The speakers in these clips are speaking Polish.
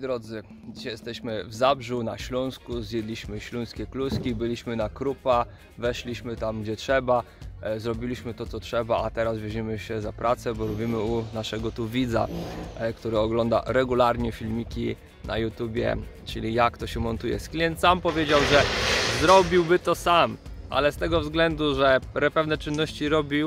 Drodzy, dzisiaj jesteśmy w Zabrzu na Śląsku, zjedliśmy śląskie kluski, byliśmy na Krupa, weszliśmy tam gdzie trzeba, zrobiliśmy to co trzeba, a teraz weźmiemy się za pracę, bo robimy u naszego tu widza, który ogląda regularnie filmiki na YouTubie, czyli jak to się montuje. Klient sam powiedział, że zrobiłby to sam, ale z tego względu, że pewne czynności robił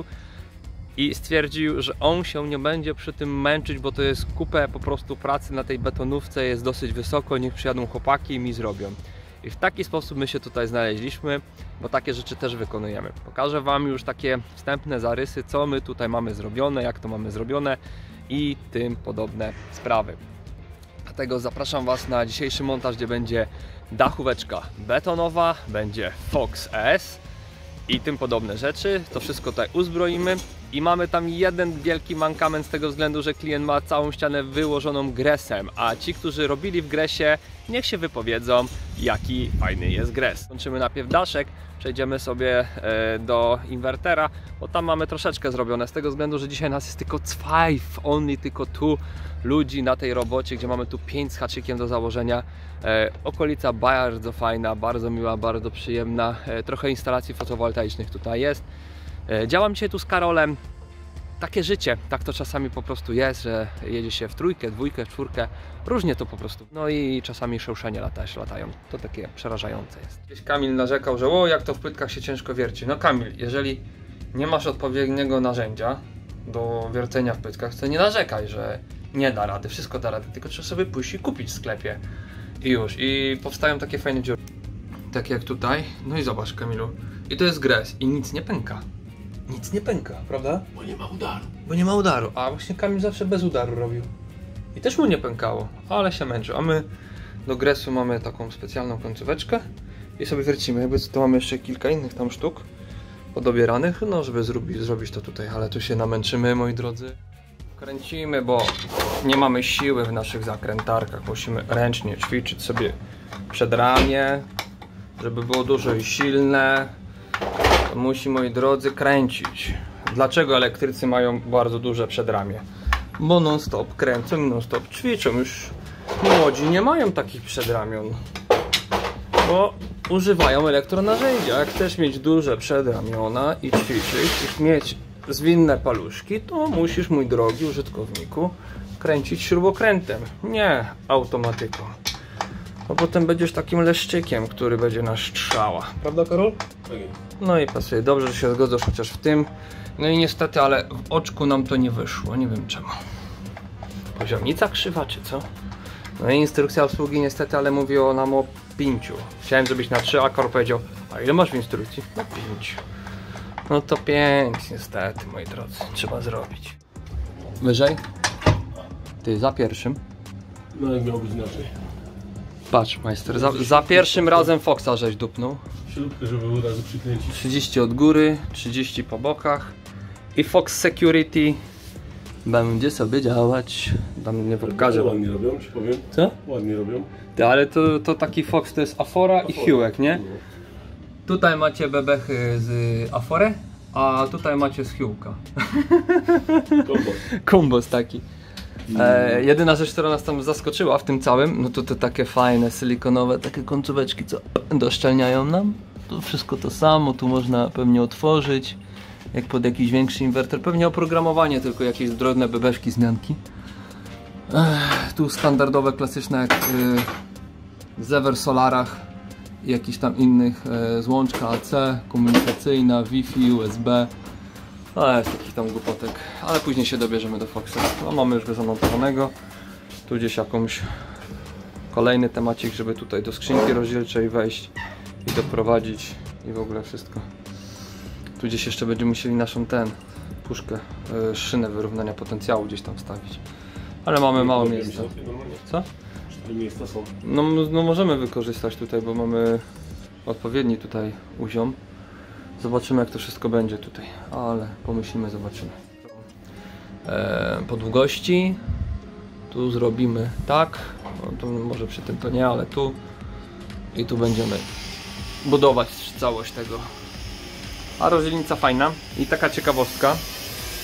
i stwierdził, że on się nie będzie przy tym męczyć, bo to jest kupę po prostu pracy na tej betonówce, jest dosyć wysoko, niech przyjadą chłopaki i mi zrobią. I w taki sposób my się tutaj znaleźliśmy, bo takie rzeczy też wykonujemy. Pokażę Wam już takie wstępne zarysy, co my tutaj mamy zrobione, jak to mamy zrobione i tym podobne sprawy. Dlatego zapraszam Was na dzisiejszy montaż, gdzie będzie dachóweczka betonowa, będzie Fox S i tym podobne rzeczy. To wszystko tutaj uzbroimy i mamy tam jeden wielki mankament z tego względu, że klient ma całą ścianę wyłożoną gresem, a ci, którzy robili w gresie, niech się wypowiedzą, jaki fajny jest gres. Kończymy najpierw daszek, przejdziemy sobie do inwertera, bo tam mamy troszeczkę zrobione z tego względu, że dzisiaj nas jest tylko tylko tu ludzi na tej robocie, gdzie mamy tu 5 z haczykiem do założenia. Okolica bardzo fajna, bardzo miła, bardzo przyjemna. Trochę instalacji fotowoltaicznych tutaj jest. Działam dzisiaj tu z Karolem. Takie życie, tak to czasami po prostu jest, że jedzie się w trójkę, dwójkę, w czwórkę. Różnie to po prostu. No i czasami szełszenie latają. To takie przerażające jest. Gdzieś Kamil narzekał, że o, jak to w płytkach się ciężko wierci. No Kamil, jeżeli nie masz odpowiedniego narzędzia do wiercenia w płytkach, to nie narzekaj, że nie da rady. Wszystko da rady, tylko trzeba sobie pójść i kupić w sklepie. I już. I powstają takie fajne dziury. Tak jak tutaj. No i zobacz, Kamilu. I to jest gres i nic nie pęka. Nic nie pęka, prawda? Bo nie ma udaru. Bo nie ma udaru. A właśnie Kamil zawsze bez udaru robił. I też mu nie pękało, ale się męczył. A my do gresu mamy taką specjalną końcóweczkę i sobie wiercimy. Jakby tu mamy jeszcze kilka innych tam sztuk podobieranych, no żeby zrobić to tutaj, ale tu się namęczymy, moi drodzy. Kręcimy, bo nie mamy siły w naszych zakrętarkach. Musimy ręcznie ćwiczyć sobie przedramię, żeby było dużo i silne. To musi, moi drodzy, kręcić. Dlaczego elektrycy mają bardzo duże przedramię? Bo non stop kręcą i non stop ćwiczą. Już młodzi nie mają takich przedramion, bo używają elektronarzędzia. Jak chcesz mieć duże przedramiona i ćwiczyć, i mieć zwinne paluszki, to musisz, mój drogi użytkowniku, kręcić śrubokrętem, nie automatyką. Bo potem będziesz takim leszczykiem, który będzie na strzała. Prawda, Karol? Tak. No i pasuje. Dobrze, że się zgodzasz chociaż w tym. No i niestety, ale w oczku nam to nie wyszło. Nie wiem czemu. Poziomnica krzywa, czy co? No i instrukcja obsługi niestety, ale mówi nam o 5. Chciałem zrobić na 3, a Karol powiedział, a ile masz w instrukcji? Na 5. No to 5 niestety, moi drodzy. Trzeba zrobić. Wyżej? Ty za pierwszym. No jak miało być inaczej. Patrz, majster, za pierwszym razem Foxa żeś dupnął. Śrubkę, żeby od razu przykręcić. 30 od góry, 30 po bokach. I Fox Security będzie sobie działać. Tam nie pokażę. Ładnie robią, ci powiem. Co? Ładnie robią. Ale to taki Fox to jest Afora i Hueck, nie? No. Tutaj macie bebechy z Afory, a tutaj macie z Huecka. Kombos. Kombos taki. Jedyna rzecz, która nas tam zaskoczyła w tym całym, no to te takie fajne, silikonowe, takie końcóweczki, co doszczelniają nam. To wszystko to samo, tu można pewnie otworzyć, jak pod jakiś większy inwerter. Pewnie oprogramowanie, tylko jakieś drobne bebeszki, zmianki. Tu standardowe, klasyczne, jak w Zever Solarach i jakichś tam innych, złączka AC, komunikacyjna, Wi-Fi, USB. Ale jest takich tam głupotek, ale później się dobierzemy do Foxa. No, mamy już go zamontowanego. Tu gdzieś jakąś kolejny temacik, żeby tutaj do skrzynki rozdzielczej wejść i doprowadzić i w ogóle wszystko. Tu gdzieś jeszcze będziemy musieli naszą puszkę, szynę wyrównania potencjału gdzieś tam wstawić. Ale mamy mało miejsca. Co? 4 miejsca są. No możemy wykorzystać tutaj, bo mamy odpowiedni tutaj uziom. Zobaczymy, jak to wszystko będzie tutaj, ale pomyślimy, zobaczymy. Po długości tu zrobimy tak, no to może przy tym to nie, ale tu i tu będziemy budować całość tego. A rozdzielnica fajna i taka ciekawostka.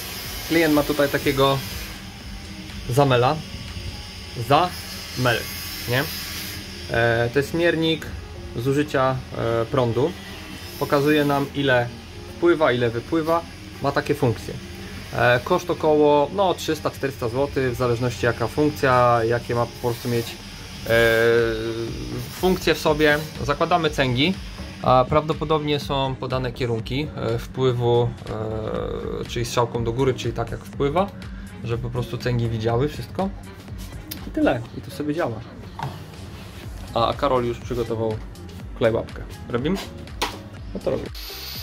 Klient ma tutaj takiego zamela. nie? To jest miernik zużycia prądu. Pokazuje nam, ile wpływa, ile wypływa. Ma takie funkcje. Koszt około 300-400 zł, w zależności jaka funkcja, jakie ma po prostu mieć funkcje w sobie. Zakładamy cęgi, a prawdopodobnie są podane kierunki wpływu, czyli strzałką do góry, czyli tak jak wpływa, żeby po prostu cęgi widziały wszystko. I tyle. I to sobie działa. A Karol już przygotował klej łapkę. Robimy? No to robimy.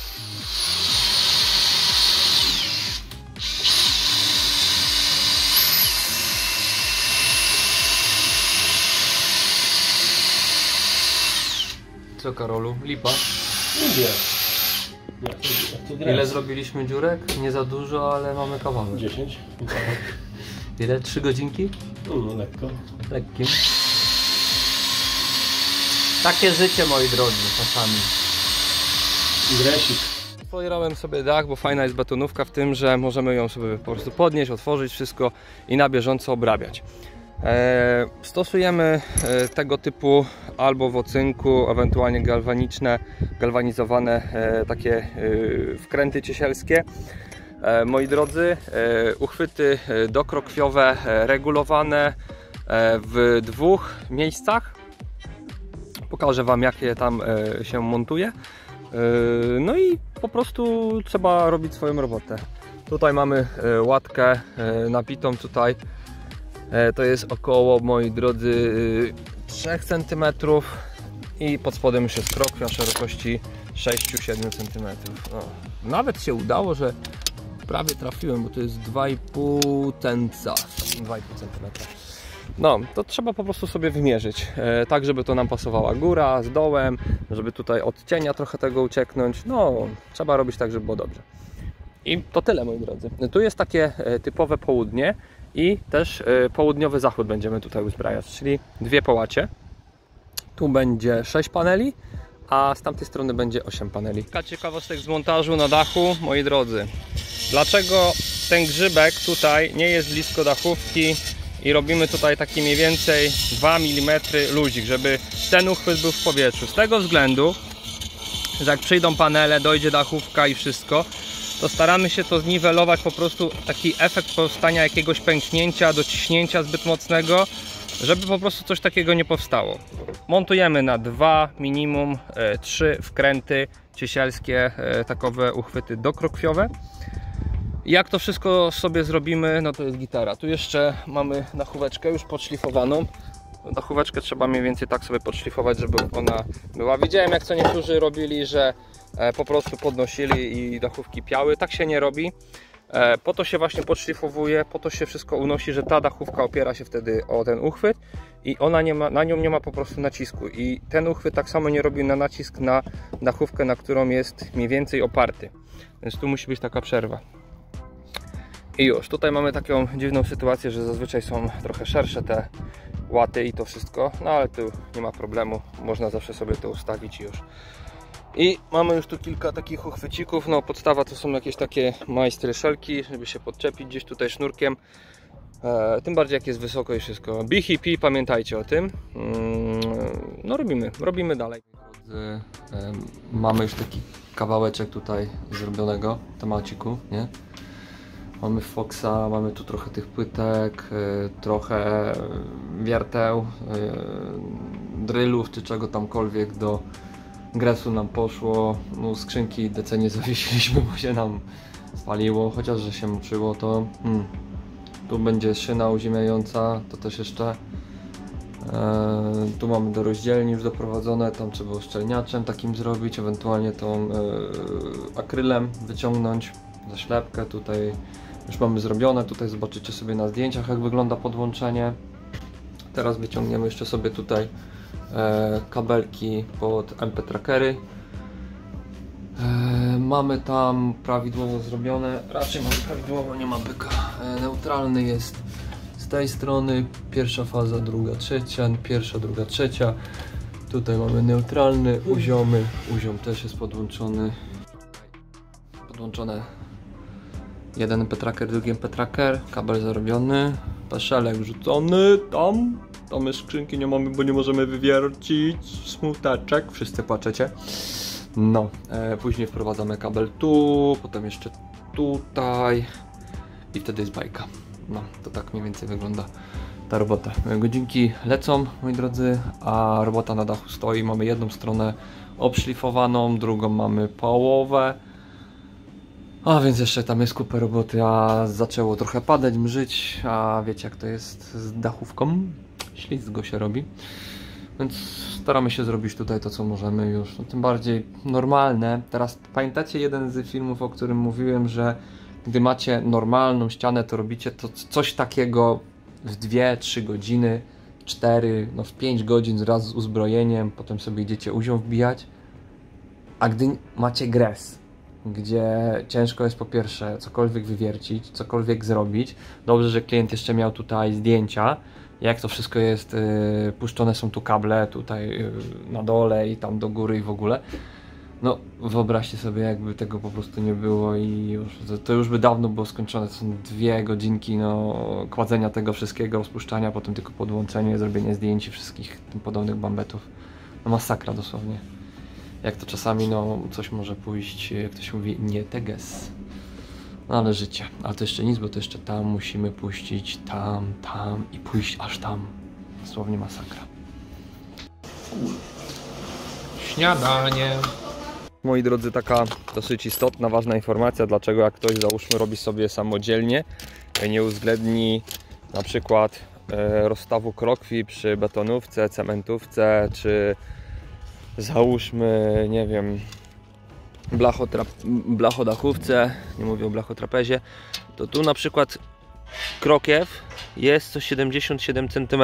Co, Karolu? Lipa? Nie. Ile zrobiliśmy dziurek? Nie za dużo, ale mamy kawałek. 10. Ile? 3 godzinki? No, lekko. Lekkim. Takie życie, moi drodzy, czasami. Gresik. Folierałem sobie dach, bo fajna jest betonówka w tym, że możemy ją sobie po prostu podnieść, otworzyć wszystko i na bieżąco obrabiać. Stosujemy tego typu albo wocynku, ewentualnie galwanizowane takie wkręty ciesielskie. Moi drodzy, uchwyty dokrokwiowe regulowane w 2 miejscach. Pokażę Wam, jak je tam się montuje. No i po prostu trzeba robić swoją robotę. Tutaj mamy łatkę napitą tutaj. To jest około, moi drodzy, 3 cm i pod spodem już jest krokwia szerokości 6-7 cm. Nawet się udało, że prawie trafiłem, bo to jest 2,5 tenca, 2,5 cm. No, to trzeba po prostu sobie wymierzyć, tak żeby to nam pasowała góra z dołem, żeby tutaj od cienia trochę tego ucieknąć. No, trzeba robić tak, żeby było dobrze. I to tyle, moi drodzy. Tu jest takie typowe południe i też południowy zachód będziemy tutaj uzbrajać, czyli 2 połacie. Tu będzie 6 paneli, a z tamtej strony będzie 8 paneli. Kilka ciekawostek z montażu na dachu, moi drodzy. Dlaczego ten grzybek tutaj nie jest blisko dachówki i robimy tutaj taki mniej więcej 2 mm luzik, żeby ten uchwyt był w powietrzu? Z tego względu, że jak przyjdą panele, dojdzie dachówka i wszystko, to staramy się to zniwelować, po prostu taki efekt powstania jakiegoś pęknięcia, dociśnięcia zbyt mocnego, żeby po prostu coś takiego nie powstało. Montujemy na 2, minimum 3 wkręty ciesielskie, takowe uchwyty dokrokwiowe. Jak to wszystko sobie zrobimy, no to jest gitara. Tu jeszcze mamy dachóweczkę już podszlifowaną. Dachóweczkę trzeba mniej więcej tak sobie podszlifować, żeby ona była. Widziałem, jak co niektórzy robili, że po prostu podnosili i dachówki piały. Tak się nie robi. Po to się właśnie podszlifowuje, po to się wszystko unosi, że ta dachówka opiera się wtedy o ten uchwyt i ona nie ma, na nią nie ma po prostu nacisku. I ten uchwyt tak samo nie robi na nacisk na dachówkę, na którą jest mniej więcej oparty. Więc tu musi być taka przerwa. I już, tutaj mamy taką dziwną sytuację, że zazwyczaj są trochę szersze te łaty i to wszystko, no ale tu nie ma problemu, można zawsze sobie to ustawić i już. I mamy już tu kilka takich uchwycików, no podstawa to są jakieś takie majstry-szelki, żeby się podczepić gdzieś tutaj sznurkiem, tym bardziej jak jest wysoko i wszystko. BHP, pamiętajcie o tym. No robimy dalej. Mamy już taki kawałeczek tutaj zrobionego temaciku, nie? Mamy Foxa, mamy tu trochę tych płytek, trochę wierteł, drillów czy czego tamkolwiek do gresu nam poszło. No, skrzynki DC nie zawiesiliśmy, bo się nam spaliło, chociaż że się moczyło to. Tu będzie szyna uziemiająca, to też jeszcze. Tu mamy do rozdzielni już doprowadzone, tam trzeba uszczelniaczem takim zrobić, ewentualnie tą akrylem wyciągnąć zaślepkę. Tutaj już mamy zrobione, tutaj zobaczycie sobie na zdjęciach, jak wygląda podłączenie. Teraz wyciągniemy jeszcze sobie tutaj kabelki pod MP trackery. Mamy tam prawidłowo zrobione, raczej mamy prawidłowo, nie ma byka. Neutralny jest z tej strony, pierwsza faza, druga, trzecia, pierwsza, druga, trzecia. Tutaj mamy neutralny, uziomy, uziom też jest podłączony. Podłączone jeden MP tracker, drugi MP tracker, kabel zarobiony, peszelek wrzucony tam A my skrzynki nie mamy, bo nie możemy wywiercić. Smuteczek, wszyscy płaczecie. No, później wprowadzamy kabel tu, potem jeszcze tutaj i wtedy jest bajka. No, to tak mniej więcej wygląda ta robota. Godzinki lecą, moi drodzy, a robota na dachu stoi. Mamy jedną stronę obszlifowaną, drugą mamy połowę. A więc jeszcze tam jest kupę roboty, a zaczęło trochę padać, mrzyć, a wiecie jak to jest z dachówką, ślizgo się robi. Więc staramy się zrobić tutaj to co możemy już, no, tym bardziej normalne. Teraz pamiętacie jeden z filmów, o którym mówiłem, że gdy macie normalną ścianę, to robicie to coś takiego w 2-3 godziny, 4, no w 5 godzin wraz z uzbrojeniem, potem sobie idziecie uzią wbijać. A gdy macie gres, gdzie ciężko jest po pierwsze cokolwiek wywiercić, cokolwiek zrobić. Dobrze, że klient jeszcze miał tutaj zdjęcia, jak to wszystko jest, puszczone są tu kable, tutaj na dole i tam do góry i w ogóle. No wyobraźcie sobie, jakby tego po prostu nie było i już, to już by dawno było skończone. To są 2 godzinki no, kładzenia tego wszystkiego, rozpuszczania, potem tylko podłączenie, zrobienie zdjęć i wszystkich tym podobnych bambetów. No masakra dosłownie. Jak to czasami no coś może pójść, jak to się mówi, nie teges. No ale życie. Ale to jeszcze nic, bo to jeszcze tam musimy puścić, tam i pójść aż tam. Dosłownie masakra. Śniadanie. Moi drodzy, taka dosyć istotna, ważna informacja, dlaczego jak ktoś załóżmy robi sobie samodzielnie, nie uwzględni na przykład rozstawu krokwi przy betonówce, cementówce, czy załóżmy, nie wiem, blachodachówce, nie mówię o blachotrapezie, to tu na przykład krokiew jest co 77 cm.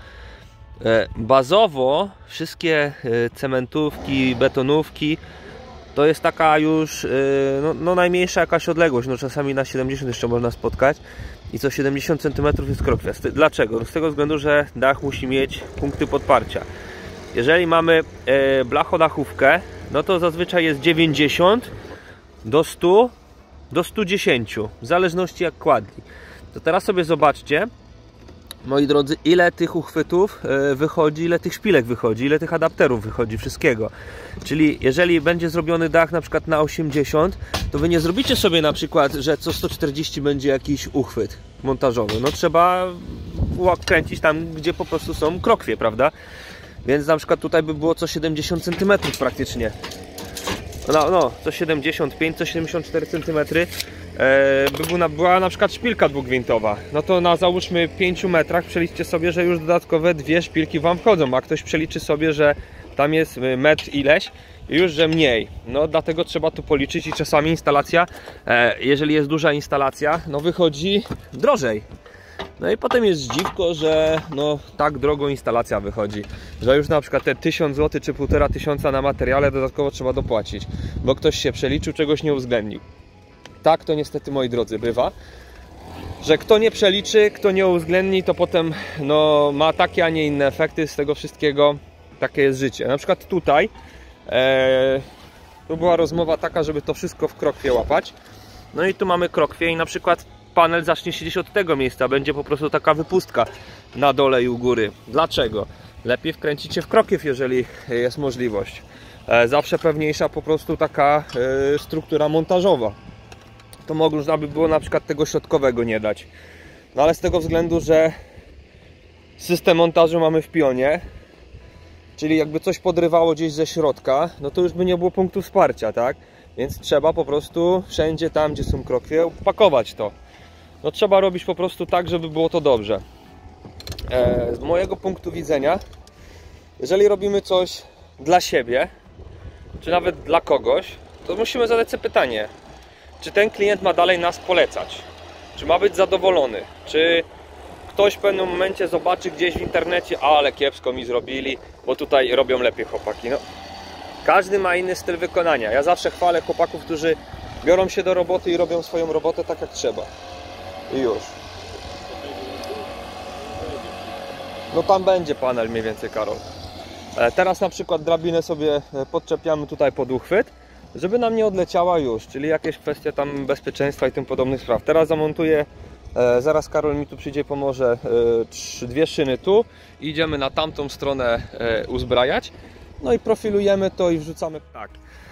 Bazowo wszystkie cementówki, betonówki to jest taka już no najmniejsza jakaś odległość, no czasami na 70 jeszcze można spotkać i co 70 cm jest krokiew. Dlaczego? Z tego względu, że dach musi mieć punkty podparcia. Jeżeli mamy blachodachówkę, no to zazwyczaj jest 90 do 100 do 110, w zależności jak kładli. To teraz sobie zobaczcie, moi drodzy, ile tych uchwytów wychodzi, ile tych szpilek wychodzi, ile tych adapterów wychodzi, wszystkiego. Czyli jeżeli będzie zrobiony dach na przykład na 80, to wy nie zrobicie sobie na przykład, że co 140 będzie jakiś uchwyt montażowy. No trzeba kręcić tam, gdzie po prostu są krokwie, prawda? Więc na przykład tutaj by było co 70 cm praktycznie. No, co 75, co 74 cm była na przykład szpilka dwugwintowa. No to na załóżmy 5 metrach przeliczcie sobie, że już dodatkowe 2 szpilki wam wchodzą, a ktoś przeliczy sobie, że tam jest metr ileś i już, że mniej. No dlatego trzeba tu policzyć i czasami instalacja, jeżeli jest duża instalacja, no wychodzi drożej. No i potem jest dziwko, że no tak drogo instalacja wychodzi, że już na przykład te 1000 zł czy 1500 na materiale dodatkowo trzeba dopłacić, bo ktoś się przeliczył, czegoś nie uwzględnił. Tak to niestety, moi drodzy, bywa, że kto nie przeliczy, kto nie uwzględni, to potem no, ma takie, a nie inne efekty z tego wszystkiego. Takie jest życie. Na przykład tutaj tu była rozmowa taka, żeby to wszystko w krokwie łapać. No i tu mamy krokwie i na przykład panel zacznie siedzieć od tego miejsca, będzie po prostu taka wypustka na dole i u góry. Dlaczego? Lepiej wkręcicie w krokiew, jeżeli jest możliwość. Zawsze pewniejsza po prostu taka struktura montażowa. To można by było na przykład tego środkowego nie dać. No ale z tego względu, że system montażu mamy w pionie, czyli jakby coś podrywało gdzieś ze środka, no to już by nie było punktu wsparcia, tak? Więc trzeba po prostu wszędzie tam, gdzie są krokwie, pakować to. No trzeba robić po prostu tak, żeby było to dobrze. Z mojego punktu widzenia, jeżeli robimy coś dla siebie, czy nawet dla kogoś, to musimy zadać sobie pytanie, czy ten klient ma dalej nas polecać? Czy ma być zadowolony? Czy ktoś w pewnym momencie zobaczy gdzieś w internecie, ale kiepsko mi zrobili, bo tutaj robią lepiej chłopaki. No, każdy ma inny styl wykonania. Ja zawsze chwalę chłopaków, którzy biorą się do roboty i robią swoją robotę tak jak trzeba. I już. No tam będzie panel mniej więcej, Karol. Teraz na przykład drabinę sobie podczepiamy tutaj pod uchwyt, żeby nam nie odleciała już, czyli jakieś kwestie tam bezpieczeństwa i tym podobnych spraw. Teraz zamontuję Zaraz Karol mi tu przyjdzie, pomoże, dwie szyny tu. Idziemy na tamtą stronę uzbrajać. No i profilujemy to i wrzucamy. Tak.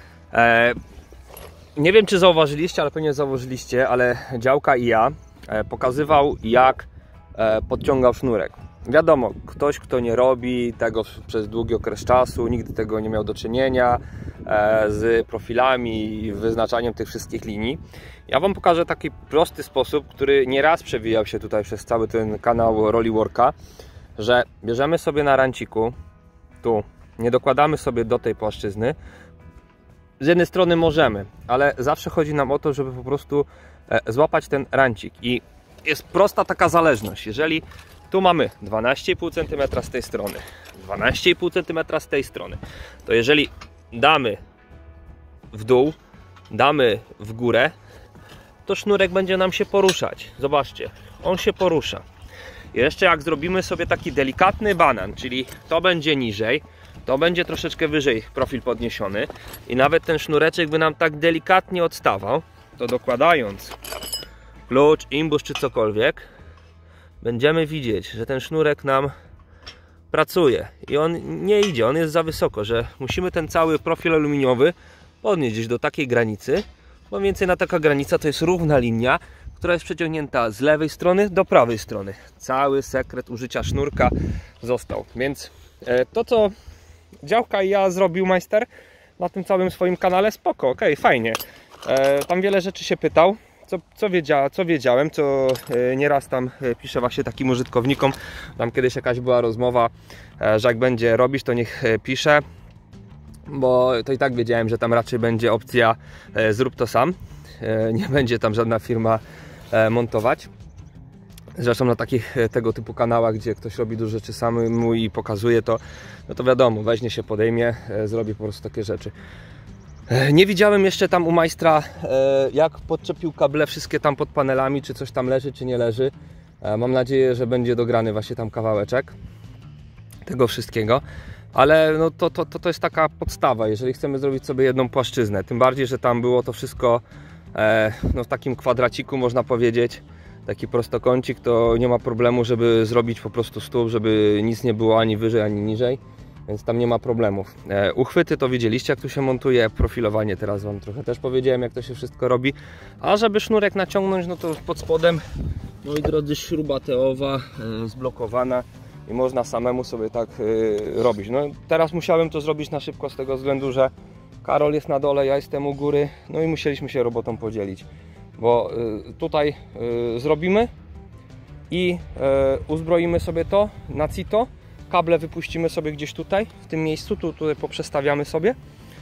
Nie wiem, czy zauważyliście, ale pewnie zauważyliście, ale Działka i ja pokazywał, jak podciągał sznurek. Wiadomo, ktoś, kto nie robi tego przez długi okres czasu, nigdy tego nie miał do czynienia z profilami i wyznaczaniem tych wszystkich linii. Ja Wam pokażę taki prosty sposób, który nieraz przewijał się tutaj przez cały ten kanał Rollyworka, że bierzemy sobie na ranciku, tu, nie dokładamy sobie do tej płaszczyzny. Z jednej strony możemy, ale zawsze chodzi nam o to, żeby po prostu złapać ten rancik. I jest prosta taka zależność. Jeżeli tu mamy 12,5 cm z tej strony, 12,5 cm z tej strony, to jeżeli damy w dół, damy w górę, to sznurek będzie nam się poruszać. Zobaczcie, on się porusza. Jeszcze jak zrobimy sobie taki delikatny banan, czyli to będzie niżej, to będzie troszeczkę wyżej profil podniesiony i nawet ten sznureczek by nam tak delikatnie odstawał, to dokładając klucz, imbus czy cokolwiek, będziemy widzieć, że ten sznurek nam pracuje i on nie idzie, on jest za wysoko, że musimy ten cały profil aluminiowy podnieść gdzieś do takiej granicy, bo mniej więcej na taka granica to jest równa linia, która jest przeciągnięta z lewej strony do prawej strony. Cały sekret użycia sznurka został, więc to, co Działka i ja zrobił majster na tym całym swoim kanale, spoko, okej, fajnie. Tam wiele rzeczy się pytał, co wiedziałem, co nieraz tam piszę właśnie takim użytkownikom. Tam kiedyś jakaś była rozmowa, że jak będzie robić, to niech pisze, bo to i tak wiedziałem, że tam raczej będzie opcja zrób to sam. Nie będzie tam żadna firma montować. Zresztą na takich tego typu kanałach, gdzie ktoś robi dużo rzeczy samemu i pokazuje to, no to wiadomo, weźmie się, podejmie, zrobi po prostu takie rzeczy. Nie widziałem jeszcze tam u majstra, jak podczepił kable wszystkie tam pod panelami, czy coś tam leży, czy nie leży. Mam nadzieję, że będzie dograny właśnie tam kawałeczek tego wszystkiego. Ale no to jest taka podstawa, jeżeli chcemy zrobić sobie jedną płaszczyznę. Tym bardziej, że tam było to wszystko no, w takim kwadraciku, można powiedzieć. Taki prostokącik, to nie ma problemu, żeby zrobić po prostu stół, żeby nic nie było ani wyżej, ani niżej. Więc tam nie ma problemów. Uchwyty to widzieliście, jak tu się montuje. Profilowanie teraz Wam trochę też powiedziałem, jak to się wszystko robi. A żeby sznurek naciągnąć, no to pod spodem, moi drodzy, śruba teowa zblokowana i można samemu sobie tak robić. No teraz musiałem to zrobić na szybko z tego względu, że Karol jest na dole, ja jestem u góry, no i musieliśmy się robotą podzielić. Bo tutaj zrobimy i uzbroimy sobie to na CITO. Kable wypuścimy sobie gdzieś tutaj, w tym miejscu, tutaj poprzestawiamy sobie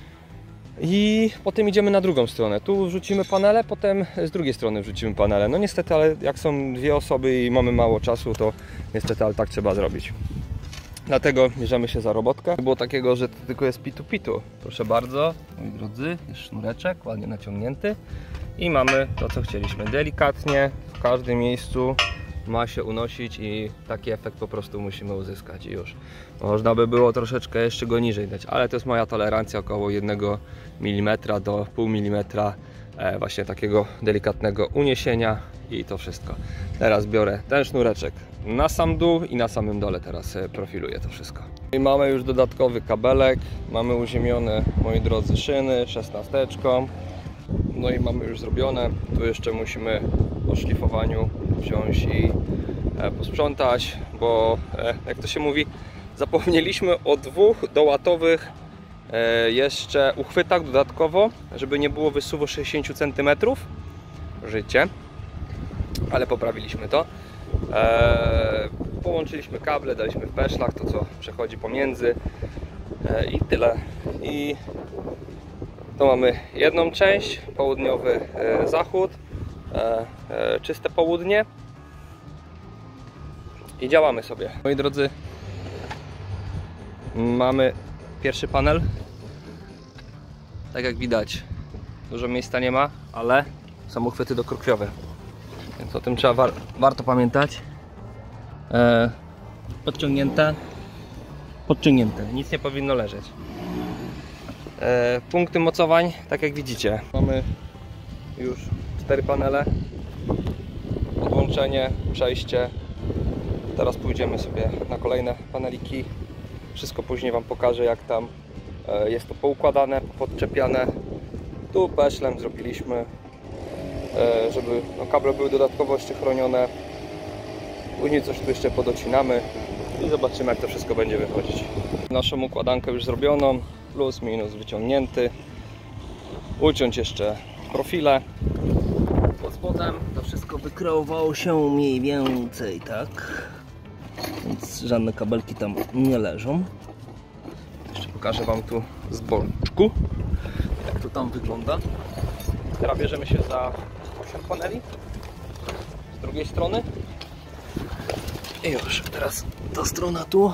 i potem idziemy na drugą stronę. Tu wrzucimy panele, potem z drugiej strony wrzucimy panele. No niestety, ale jak są dwie osoby i mamy mało czasu, to niestety, ale tak trzeba zrobić. Dlatego bierzemy się za robotkę. Było takiego, że to tylko jest pitu-pitu. Proszę bardzo, moi drodzy, jest sznureczek ładnie naciągnięty i mamy to, co chcieliśmy. Delikatnie w każdym miejscu ma się unosić i taki efekt po prostu musimy uzyskać i już. Można by było troszeczkę jeszcze go niżej dać, ale to jest moja tolerancja około 1 mm do pół milimetra właśnie takiego delikatnego uniesienia i to wszystko. Teraz biorę ten sznureczek na sam dół i na samym dole teraz profiluję to wszystko. I mamy już dodatkowy kabelek, mamy uziemione, moi drodzy, szyny 16. No i mamy już zrobione. Tu jeszcze musimy po szlifowaniu wziąć i posprzątać, bo jak to się mówi, zapomnieliśmy o 2 dołatowych jeszcze uchwytach dodatkowo, żeby nie było wysuwu 60 cm. Życie, ale poprawiliśmy to. Połączyliśmy kable, daliśmy w peszlach to, co przechodzi pomiędzy i tyle. I to mamy jedną część, południowy zachód, czyste południe i działamy sobie. Moi drodzy, mamy pierwszy panel. Tak jak widać, dużo miejsca nie ma, ale są uchwyty dokrokviowe, więc o tym trzeba warto pamiętać. Podciągnięte, nic nie powinno leżeć. Punkty mocowań, tak jak widzicie, mamy już 4 panele połączenie, przejście. Teraz pójdziemy sobie na kolejne paneliki. Wszystko później Wam pokażę, jak tam jest to poukładane, podczepiane. Tu peszlem zrobiliśmy, żeby kable były dodatkowo jeszcze chronione. Później coś tu jeszcze podocinamy i zobaczymy, jak to wszystko będzie wychodzić. Naszą układankę już zrobioną, plus minus wyciągnięty. Uciąć jeszcze profile. Pod spodem to wszystko wykreowało się mniej więcej tak, więc żadne kabelki tam nie leżą. Jeszcze pokażę Wam tu z boczku, jak to tam wygląda. Teraz bierzemy się za 8 paneli z drugiej strony. I już, teraz ta strona tu.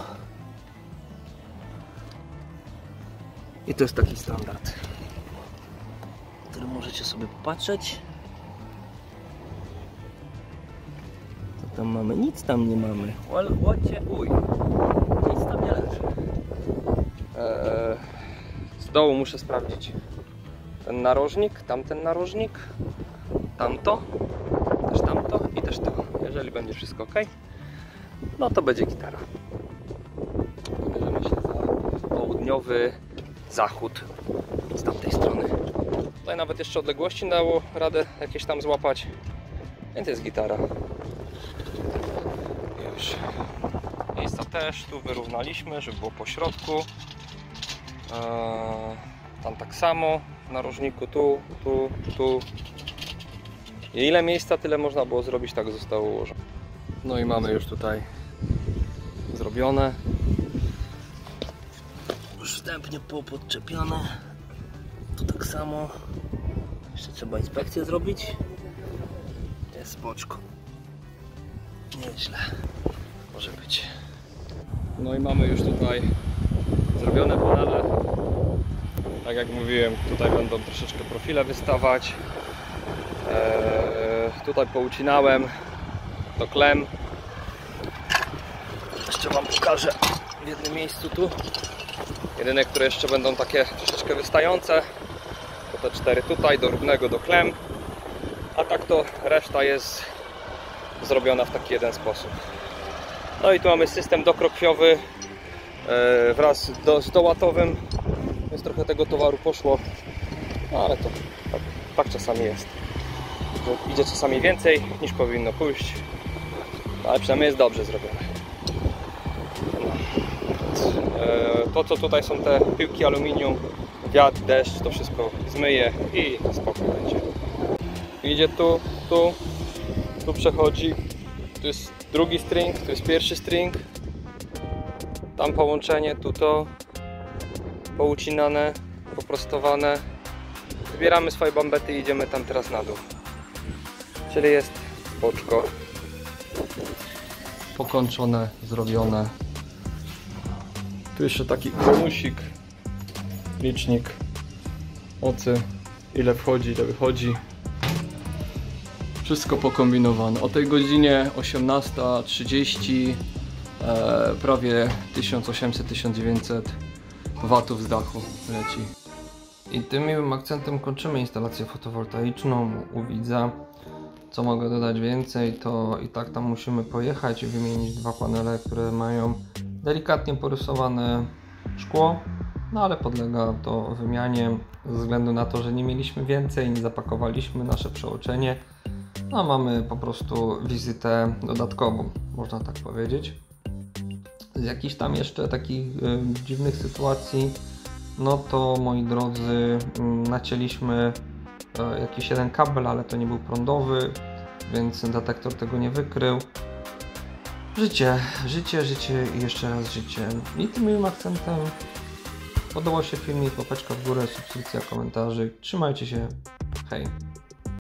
I to jest taki standard, który możecie sobie popatrzeć. Co tam mamy? Nic tam nie mamy. Uj, nic tam nie leży. Z dołu muszę sprawdzić ten narożnik, tamten narożnik, tamto, też tamto i też to. Jeżeli będzie wszystko ok, no to będzie gitara. Bierzemy się za południowy zachód z tamtej strony. Tutaj nawet jeszcze odległości dało radę jakieś tam złapać, więc jest gitara. Już. Miejsca też tu wyrównaliśmy, żeby było po środku. Tam tak samo, w narożniku tu. I ile miejsca, tyle można było zrobić, tak zostało ułożone. No i mamy już tutaj zrobione. Już wstępnie popodczepiane. Tu tak samo. Jeszcze trzeba inspekcję zrobić. Jest spoczko. Nieźle może być. No i mamy już tutaj zrobione panele. Tak jak mówiłem, tutaj będą troszeczkę profile wystawać. Tutaj poucinałem do klem. Jeszcze Wam pokażę w jednym miejscu tu. Jedyne, które jeszcze będą takie troszeczkę wystające, to te 4 tutaj, do równego do klem. A tak to reszta jest zrobiona w taki jeden sposób. No i tu mamy system dokrokwiowy wraz z dołatowym, więc trochę tego towaru poszło, no ale to tak czasami jest. Idzie czasami więcej niż powinno pójść, ale przynajmniej jest dobrze zrobione. To co tutaj są te piłki aluminium, wiatr, deszcz, to wszystko zmyje i spokój będzie. Idzie tu przechodzi, tu jest drugi string, tu jest pierwszy string, tam połączenie, tu to poucinane, poprostowane. Zbieramy swoje bambety i idziemy tam teraz na dół. Czyli jest boczko pokończone, zrobione. Tu jeszcze taki bonusik, licznik mocy, ile wchodzi, ile wychodzi. Wszystko pokombinowane. O tej godzinie 18:30 prawie 1800-1900 watów z dachu leci. I tym miłym akcentem kończymy instalację fotowoltaiczną u widza. Co mogę dodać więcej, to i tak tam musimy pojechać i wymienić 2 panele, które mają delikatnie porysowane szkło, no ale podlega to wymianie ze względu na to, że nie mieliśmy więcej, nie zapakowaliśmy nasze przełączenie, a mamy po prostu wizytę dodatkową, można tak powiedzieć. Z jakichś tam jeszcze takich dziwnych sytuacji, no to moi drodzy, nacięliśmy jakiś jeden kabel, ale to nie był prądowy, więc detektor tego nie wykrył. Życie i jeszcze raz życie. I tym miłym akcentem podobał się filmik, łapeczka w górę, subskrypcja, komentarzy. Trzymajcie się, hej!